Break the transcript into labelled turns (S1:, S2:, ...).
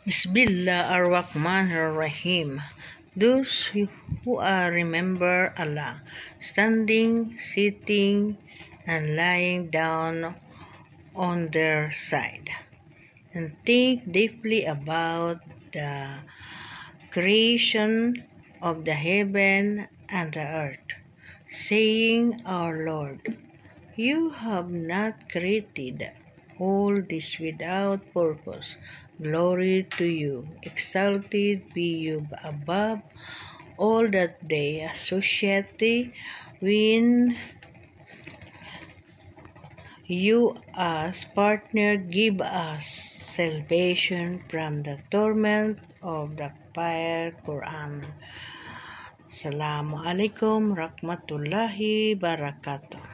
S1: Bismillah ar-Rahman ar-Rahim. Those who are remember Allah, standing, sitting, and lying down on their side, and think deeply about the creation of the heaven and the earth, saying, Our Lord, you have not created all this without purpose. Glory to you. Exalted be you above all that they associate when you as partner give us salvation from the torment of the fire. Quran. Assalamu alaikum rahmatullahi barakatuh.